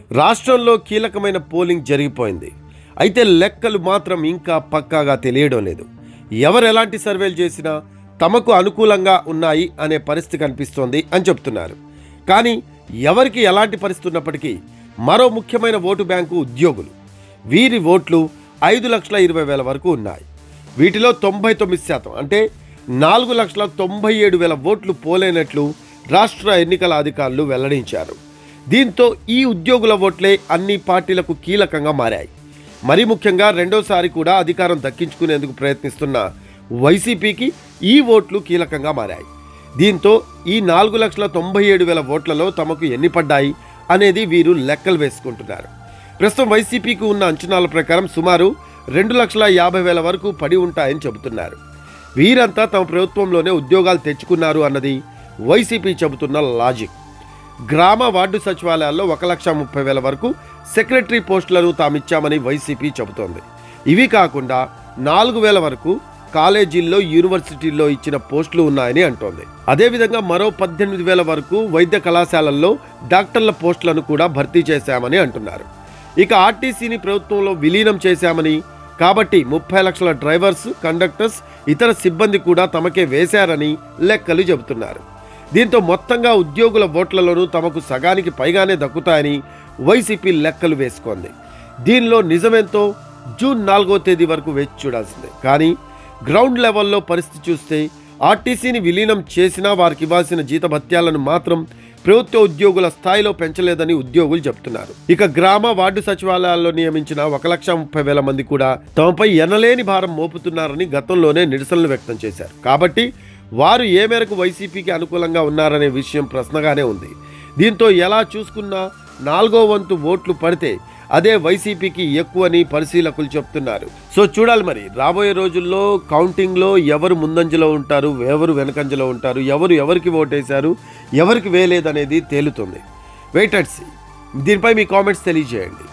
రాష్ట్రంలో కీలకమైన పోలింగ్ జరిగిపోయింది. అయితే లెక్కలు మాత్రం ఇంకా పక్కాగా తెలియడం లేదు. ఎవరు ఎలాంటి సర్వేలు చేసినా తమకు అనుకూలంగా ఉన్నాయి అనే పరిస్థితి కనిపిస్తోంది అని చెప్తున్నారు. కానీ ఎవరికి ఎలాంటి పరిస్థితి ఉన్నప్పటికీ మరో ముఖ్యమైన ఓటు బ్యాంకు ఉద్యోగులు. వీరి ఓట్లు 5,20,000 వరకు ఉన్నాయి. వీటిలో 99% అంటే 4,97,000 ఓట్లు పోలైనట్లు రాష్ట్ర ఎన్నికల అధికారులు వెల్లడించారు. దీంతో ఈ ఉద్యోగుల ఓట్లే అన్ని పార్టీలకు కీలకంగా మారాయి. మరీ ముఖ్యంగా రెండోసారి కూడా అధికారం దక్కించుకునేందుకు ప్రయత్నిస్తున్న వైసీపీకి ఈ ఓట్లు కీలకంగా మారాయి. దీంతో ఈ 4,97,000 ఓట్లలో తమకు ఎన్ని పడ్డాయి అనేది వీరు లెక్కలు వేసుకుంటున్నారు. ప్రస్తుతం వైసీపీకి ఉన్న అంచనాల ప్రకారం సుమారు 2,50,000 వరకు పడి ఉంటాయని చెబుతున్నారు. వీరంతా తమ ప్రభుత్వంలోనే ఉద్యోగాలు తెచ్చుకున్నారు అన్నది వైసీపీ చెబుతున్న లాజిక్. గ్రామ వార్డు సచివాలయాల్లో 1,30,000 వరకు సెక్రటరీ పోస్టులను తామిచ్చామని వైసీపీ చెబుతోంది. ఇవి కాకుండా 4,000 వరకు కాలేజీల్లో యూనివర్సిటీల్లో ఇచ్చిన పోస్టులు ఉన్నాయని అంటోంది. అదేవిధంగా మరో 18,000 వరకు వైద్య కళాశాలల్లో డాక్టర్ల పోస్టులను కూడా భర్తీ చేశామని అంటున్నారు. ఇక ఆర్టీసీని ప్రభుత్వంలో విలీనం చేశామని, కాబట్టి 30 లక్షల డ్రైవర్స్, కండక్టర్స్, ఇతర సిబ్బంది కూడా తమకే వేశారని లెక్కలు చెబుతున్నారు. దీంతో మొత్తంగా ఉద్యోగుల ఓట్లలోనూ తమకు సగానికి పైగానే దక్కుతాయని వైసీపీ లెక్కలు వేసుకుంది. దీనిలో నిజమేంతో జూన్ 4వ తేదీ వరకు వేచి చూడాల్సిందే. కానీ గ్రౌండ్ లెవెల్లో పరిస్థితి చూస్తే ఆర్టీసీని విలీనం చేసినా వారికి ఇవ్వాల్సిన జీతభత్యాలను మాత్రం ప్రభుత్వ ఉద్యోగుల స్థాయిలో పెంచలేదని ఉద్యోగులు చెబుతున్నారు. ఇక గ్రామ వార్డు సచివాలయాల్లో నియమించిన 1,30,000 మంది కూడా తమపై ఎనలేని భారం మోపుతున్నారని గతంలోనే నిరసనలు వ్యక్తం చేశారు. కాబట్టి వారు ఏ మేరకు వైసీపీకి అనుకూలంగా ఉన్నారనే విషయం ప్రశ్నగానే ఉంది. దీంతో ఎలా చూసుకున్నా 4వ వంతు ఓట్లు పడితే అదే వైసీపీకి ఎక్కువని పరిశీలకులు చెప్తున్నారు. సో చూడాలి మరి రాబోయే రోజుల్లో కౌంటింగ్లో ఎవరు ముందంజలో ఉంటారు, ఎవరు వెనకంజలో ఉంటారు, ఎవరికి ఓటేశారు, ఎవరికి వేయలేదనేది తేలుతుంది. Wait and see. దీనిపై మీ కామెంట్స్ తెలియజేయండి.